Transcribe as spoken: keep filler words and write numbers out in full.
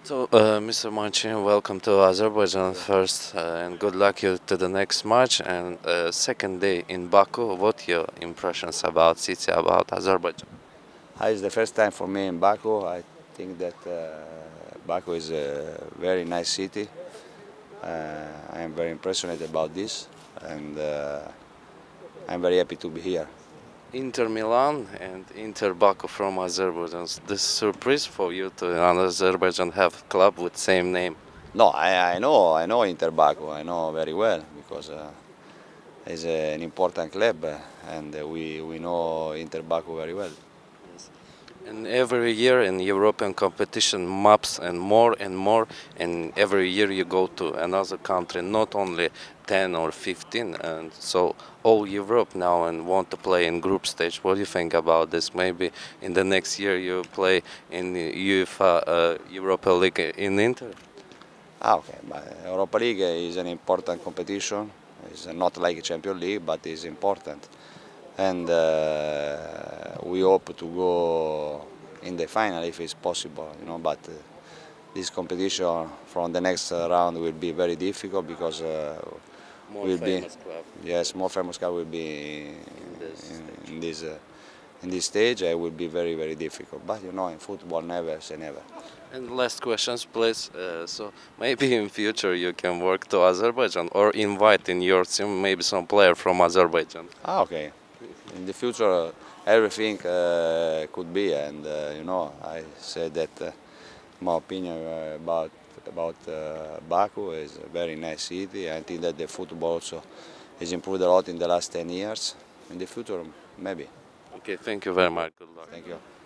So, uh, Mister Marcin, welcome to Azerbaijan first, uh, and good luck you to the next match and uh, second day in Baku. What your impressions about city, about Azerbaijan? Uh, It's the first time for me in Baku. I think that uh, Baku is a very nice city. Uh, I am very impressed about this, and uh, I'm very happy to be here. Inter Milan and Inter Baku from Azerbaijan. This surprise for you to in Azerbaijan have club with same name. No, I, I know, I know Inter Baku. I know very well because uh, it's an important club, uh, and uh, we we know Inter Baku very well. And every year in European competition, maps and more and more, and every year you go to another country, not only ten or fifteen, and so all Europe now and want to play in group stage. What do you think about this? Maybe in the next year you play in the UEFA uh, Europa League in Inter? Ah, okay. But Europa League is an important competition. It's not like Champions League, but it's important. And uh, we hope to go in the final if it's possible, you know. But uh, this competition from the next uh, round will be very difficult because uh, More will be famous club yes, more famous club will be in this stage. in, in this uh, in this stage. It will be very very difficult. But you know, in football, never say never. And last questions, please. Uh, so maybe in future you can work to Azerbaijan or invite in your team maybe some player from Azerbaijan. Ah, okay. In the future, everything uh, could be, and uh, you know, I said that uh, my opinion uh, about about uh, Baku is a very nice city. I think that the football also has improved a lot in the last ten years. In the future, maybe. Okay, thank you very much. Good luck. Thank you.